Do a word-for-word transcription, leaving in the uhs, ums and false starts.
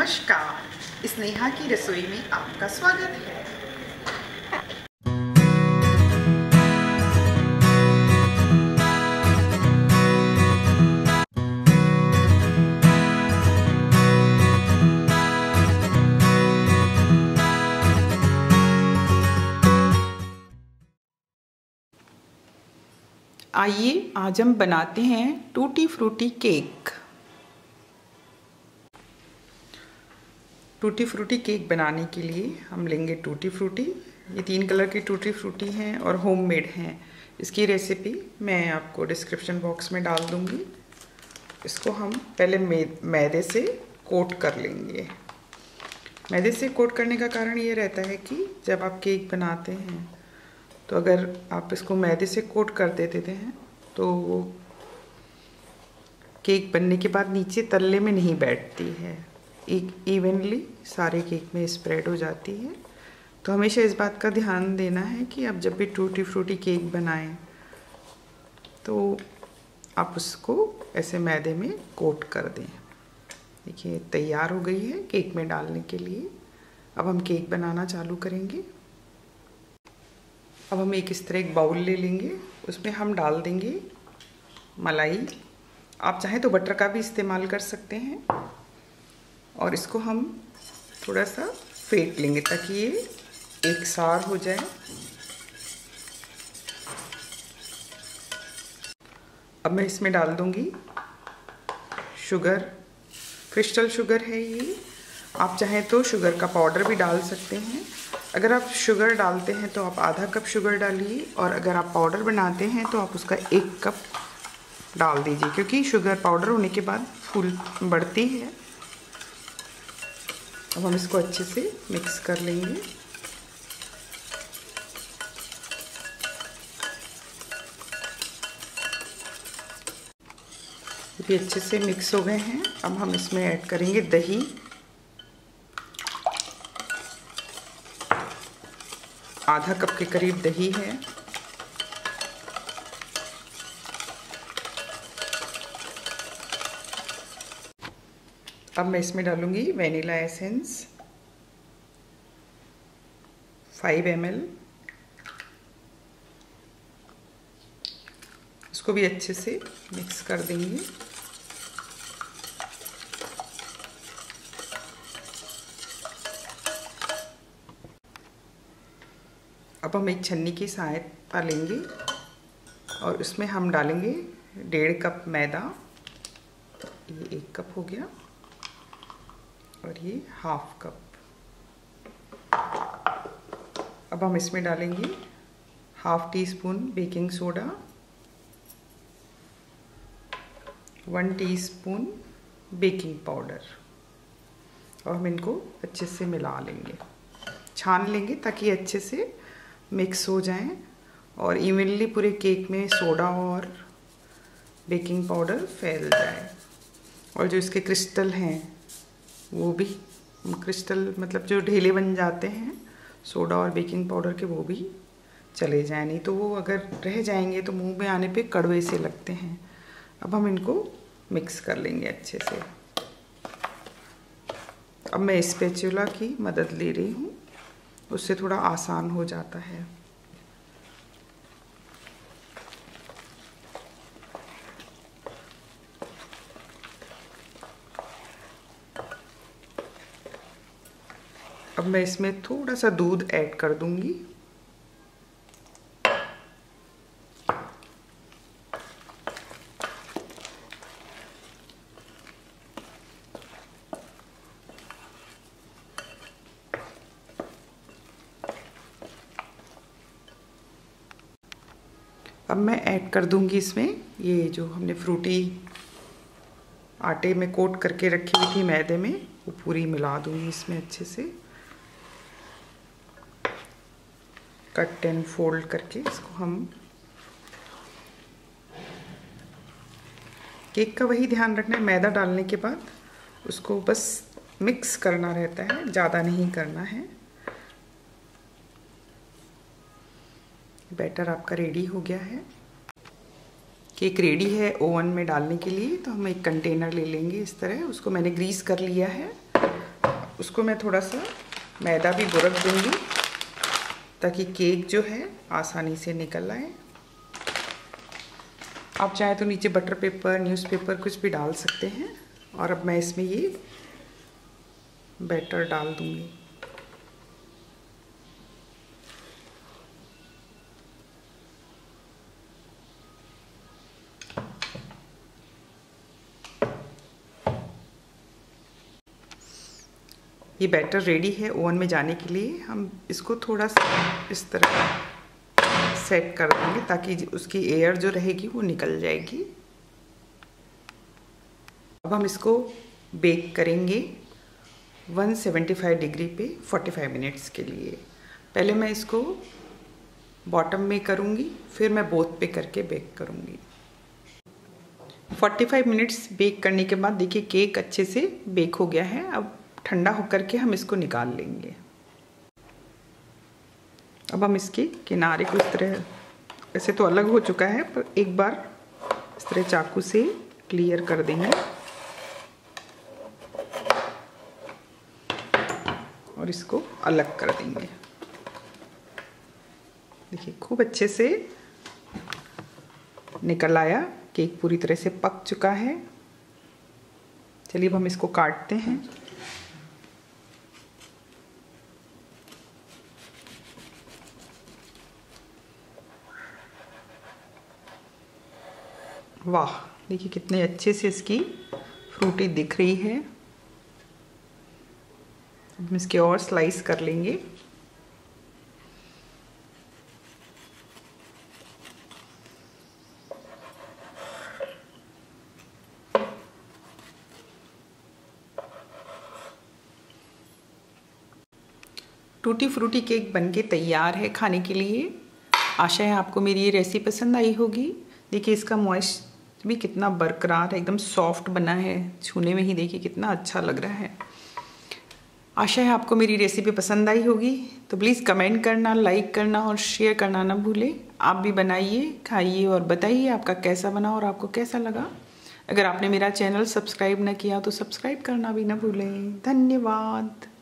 नमस्कार, स्नेहा की रसोई में आपका स्वागत है। आइए आज हम बनाते हैं tutti frutti cake. Tutti frutti cake बनाने के लिए हम लेंगे टूटी फ्रूटी। ये तीन कलर की टूटी फ्रूटी हैं और होममेड हैं। इसकी रेसिपी मैं आपको डिस्क्रिप्शन बॉक्स में डाल दूँगी। इसको हम पहले मैदे से कोट कर लेंगे। मैदे से कोट करने का कारण ये रहता है कि जब आप केक बनाते हैं तो अगर आप इसको मैदे से कोट कर देते हैं तो वो केक बनने के बाद नीचे तल्ले में नहीं बैठती है, एक इवनली सारे केक में स्प्रेड हो जाती है। तो हमेशा इस बात का ध्यान देना है कि आप जब भी टूटी फ्रूटी केक बनाएं तो आप उसको ऐसे मैदे में कोट कर दें। देखिए तैयार हो गई है केक में डालने के लिए। अब हम केक बनाना चालू करेंगे। अब हम एक इस तरह एक बाउल ले लेंगे, उसमें हम डाल देंगे मलाई। आप चाहें तो बटर का भी इस्तेमाल कर सकते हैं। और इसको हम थोड़ा सा फेंट लेंगे ताकि ये एक सार हो जाए। अब मैं इसमें डाल दूंगी शुगर। क्रिस्टल शुगर है ये। आप चाहें तो शुगर का पाउडर भी डाल सकते हैं। अगर आप शुगर डालते हैं तो आप आधा कप शुगर डालिए, और अगर आप पाउडर बनाते हैं तो आप उसका एक कप डाल दीजिए, क्योंकि शुगर पाउडर होने के बाद फूल बढ़ती है। अब हम इसको अच्छे से मिक्स कर लेंगे। ये अच्छे से मिक्स हो गए हैं। अब हम इसमें ऐड करेंगे दही। आधा कप के करीब दही है। अब मैं इसमें डालूंगी vanilla essence five M L. इसको भी अच्छे से मिक्स कर देंगे। अब हम एक छन्नी की सहायता लेंगे और उसमें हम डालेंगे डेढ़ कप मैदा। ये एक कप हो गया और ये हाफ कप। अब हम इसमें डालेंगे half teaspoon baking soda, one teaspoon baking powder, और हम इनको अच्छे से मिला लेंगे, छान लेंगे ताकि अच्छे से मिक्स हो जाएं और इवनली पूरे केक में सोडा और बेकिंग पाउडर फैल जाए। और जो इसके क्रिस्टल हैं वो भी, क्रिस्टल मतलब जो ढेले बन जाते हैं सोडा और बेकिंग पाउडर के, वो भी चले जाएं, नहीं तो वो अगर रह जाएंगे तो मुंह में आने पे कड़वे से लगते हैं। अब हम इनको मिक्स कर लेंगे अच्छे से। अब मैं स्पैचुला की मदद ले रही हूँ, उससे थोड़ा आसान हो जाता है। अब मैं इसमें थोड़ा सा दूध ऐड कर दूंगी। अब मैं ऐड कर दूंगी इसमें ये जो हमने फ्रूटी आटे में कोट करके रखी हुई थी मैदे में, वो पूरी मिला दूंगी इसमें अच्छे से। कट एंड फोल्ड करके इसको हम, केक का वही ध्यान रखना है, मैदा डालने के बाद उसको बस मिक्स करना रहता है, ज़्यादा नहीं करना है। बैटर आपका रेडी हो गया है। केक रेडी है ओवन में डालने के लिए। तो हम एक कंटेनर ले लेंगे इस तरह, उसको मैंने ग्रीस कर लिया है। उसको मैं थोड़ा सा मैदा भी बुरक दूंगी ताकि केक जो है आसानी से निकल आए। आप चाहे तो नीचे बटर पेपर, न्यूज़पेपर कुछ भी डाल सकते हैं। और अब मैं इसमें ये बैटर डाल दूंगी। ये बैटर रेडी है ओवन में जाने के लिए। हम इसको थोड़ा सा इस तरह सेट कर देंगे ताकि उसकी एयर जो रहेगी वो निकल जाएगी। अब हम इसको बेक करेंगे एक सौ पचहत्तर डिग्री पे पैंतालीस मिनट्स के लिए। पहले मैं इसको बॉटम में करूँगी, फिर मैं बोथ पे करके बेक करूँगी। पैंतालीस मिनट्स बेक करने के बाद देखिए केक अच्छे से बेक हो गया है। अब ठंडा होकर के हम इसको निकाल लेंगे। अब हम इसके किनारे को इस तरह, ऐसे तो अलग हो चुका है पर एक बार इस तरह चाकू से क्लियर कर देंगे और इसको अलग कर देंगे। देखिए खूब अच्छे से निकल आया, केक पूरी तरह से पक चुका है। चलिए अब हम इसको काटते हैं। वाह, देखिए कितने अच्छे से इसकी फ्रूटी दिख रही है। हम इसके और स्लाइस कर लेंगे। टूटी फ्रूटी केक बनके तैयार है खाने के लिए। आशा है आपको मेरी ये रेसिपी पसंद आई होगी। देखिए इसका मॉइस्ट भी कितना बरकरार है, एकदम सॉफ्ट बना है। छूने में ही देखिए कितना अच्छा लग रहा है। आशा है आपको मेरी रेसिपी पसंद आई होगी। तो प्लीज़ कमेंट करना, लाइक करना और शेयर करना ना भूलें। आप भी बनाइए, खाइए और बताइए आपका कैसा बना और आपको कैसा लगा। अगर आपने मेरा चैनल सब्सक्राइब ना किया तो सब्सक्राइब करना भी ना भूलें। धन्यवाद।